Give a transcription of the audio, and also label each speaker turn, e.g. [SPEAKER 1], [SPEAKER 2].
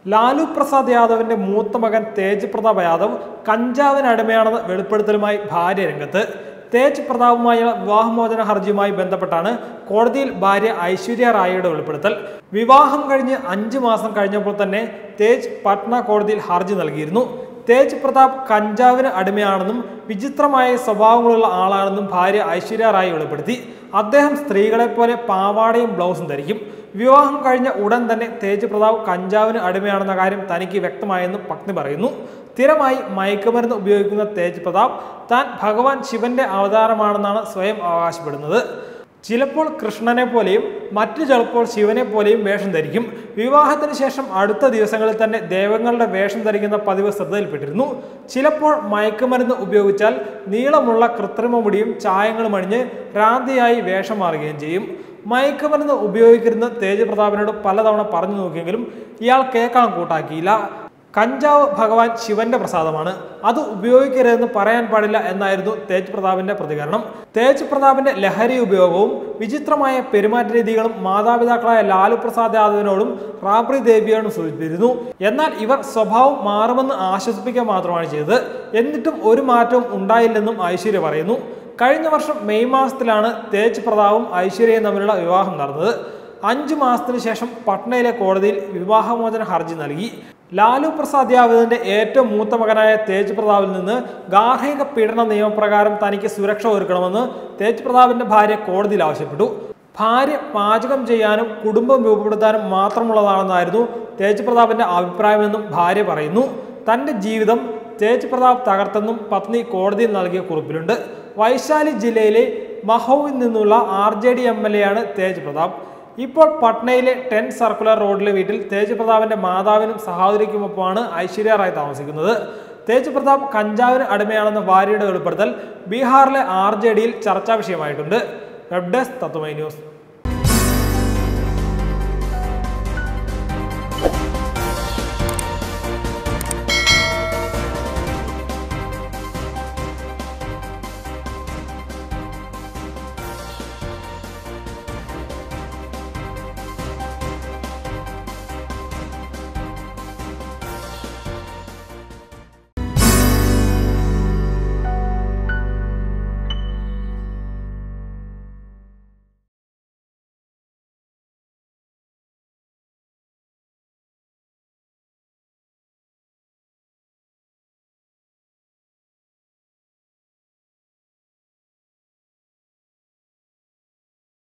[SPEAKER 1] ലാലു പ്രസാദ് യാദവിന്റെ മൂത്ത മകൻ തേജ് പ്രതാപ് യാദവ് കഞ്ചാവിന് അടിമയാണെന്ന് വെളിപ്പെടുത്തലുമായി ഭാര്യ രംഗത്ത്. തേജ് പ്രതാപുമായുള്ള വിവാഹമോചന ഹർജിയുമായി ബന്ധപ്പെട്ടാണ് കോടതിയിൽ ഭാര്യ ഐശ്വര്യ റായിയുടെ വെളിപ്പെടുത്തൽ. വിവാഹം കഴിഞ്ഞ് 5 മാസം കഴിഞ്ഞപ്പോൾ തന്നെ തേജ് പട്ന കോടതിയിൽ ഹർജി നൽകിയിരുന്നു. തേജ് പ്രതാപ് കഞ്ചാവിന് അടിമയാണെന്നും വിചിത്രമായ സ്വഭാവങ്ങളുള്ള ആളാണെന്നും ഭാര്യ ഐശ്വര്യ റായി വെളിപ്പെടുത്തി. അദ്ദേഹം സ്ത്രീകളെപ്പോലെ പാവാടയും ബ്ലൗസും ധരിക്കും. വിവാഹം കഴിഞ്ഞ ഉടൻ തന്നെ തേജ് പ്രതാപ് കഞ്ചാവിന് അടിമയാണെന്ന കാര്യം തനിക്ക് വ്യക്തമായെന്നും പത്നി പറയുന്നു. സ്ഥിരമായി മയക്കുമരുന്ന് ഉപയോഗിക്കുന്ന തേജ് പ്രതാപ് താൻ ഭഗവാൻ ശിവന്റെ അവതാരമാണെന്നാണ് സ്വയം അവകാശപ്പെടുന്നത്. ചിലപ്പോൾ കൃഷ്ണനെ പോലെയും മറ്റു ചിലപ്പോൾ ശിവനെ പോലെയും വേഷം ധരിക്കും. വിവാഹത്തിന് ശേഷം അടുത്ത ദിവസങ്ങളിൽ തന്നെ ദൈവങ്ങളുടെ വേഷം ധരിക്കുന്ന പതിവ് ശ്രദ്ധയിൽപ്പെട്ടിരുന്നു. ചിലപ്പോൾ മയക്കുമരുന്ന് ഉപയോഗിച്ചാൽ നീളമുള്ള കൃത്രിമ മുടിയും ചായങ്ങളും അണിഞ്ഞ് ഭ്രാന്തിയായി വേഷം മാറുകയും ചെയ്യും. മയക്കുമരുന്ന് ഉപയോഗിക്കരുതെന്ന് തേജ് പ്രതാപിനോട് പലതവണ പറഞ്ഞു നോക്കിയെങ്കിലും ഇയാൾ കേൾക്കാൻ കൂട്ടാക്കിയില്ല. കഞ്ചാവ് ഭഗവാൻ ശിവന്റെ പ്രസാദമാണ്, അത് ഉപയോഗിക്കരുതെന്ന് പറയാൻ പാടില്ല എന്നായിരുന്നു തേജ് പ്രതാപിന്റെ പ്രതികരണം. തേജ് പ്രതാപിന്റെ ലഹരി ഉപയോഗവും വിചിത്രമായ പെരുമാറ്റ രീതികളും മാതാപിതാക്കളായ ലാലു പ്രസാദ് യാദവിനോടും റാബ്രി ദേവിയോടും സൂചിപ്പിച്ചിരുന്നു. എന്നാൽ ഇവർ സ്വഭാവം മാറുമെന്ന് ആശ്വസിപ്പിക്കുക മാത്രമാണ് ചെയ്തത്. എന്നിട്ടും ഒരു മാറ്റവും ഉണ്ടായില്ലെന്നും ഐശ്വര്യ പറയുന്നു. കഴിഞ്ഞ വർഷം മെയ് മാസത്തിലാണ് തേജ് പ്രതാപും ഐശ്വര്യയും തമ്മിലുള്ള വിവാഹം നടന്നത്. 5 മാസത്തിന് ശേഷം പട്നയിലെ കോടതിയിൽ വിവാഹമോചന ഹർജി നൽകി. ലാലു പ്രസാദ് യാദവിന്റെ ഏറ്റവും മൂത്ത മകനായ തേജ് പ്രതാപിൽ നിന്ന് ഗാർഹിക പീഡന നിയമപ്രകാരം തനിക്ക് സുരക്ഷ ഒരുക്കണമെന്ന് തേജ് പ്രതാപിന്റെ ഭാര്യ കോടതിയിൽ ആവശ്യപ്പെട്ടു. ഭാര്യ പാചകം ചെയ്യാനും കുടുംബം രൂപപ്പെടുത്താനും മാത്രമുള്ളതാണെന്നായിരുന്നു തേജ് പ്രതാപിന്റെ അഭിപ്രായമെന്നും ഭാര്യ പറയുന്നു. തന്റെ ജീവിതം തേജ് പ്രതാപ് തകർത്തെന്നും പത്നി കോടതിയിൽ നൽകിയ കുറിപ്പിലുണ്ട്. വൈശാലി ജില്ലയിലെ മഹോവിൽ നിന്നുള്ള RJD MLA ആണ് തേജ് പ്രതാപ്. ഇപ്പോൾ പട്നയിലെ 10 സർക്കുലർ റോഡിലെ വീട്ടിൽ തേജ് പ്രതാപിന്റെ മാതാവിനും സഹോദരിക്കുമൊപ്പമാണ് ഐശ്വര്യ റായ് താമസിക്കുന്നത്. തേജ് പ്രതാപ് കഞ്ചാവിന് അടിമയാണെന്ന ഭാര്യയുടെ വെളിപ്പെടുത്തൽ ബീഹാറിലെ RJDയിൽ ചർച്ചാ വിഷയമായിട്ടുണ്ട്. Web desk Tatwamayi news.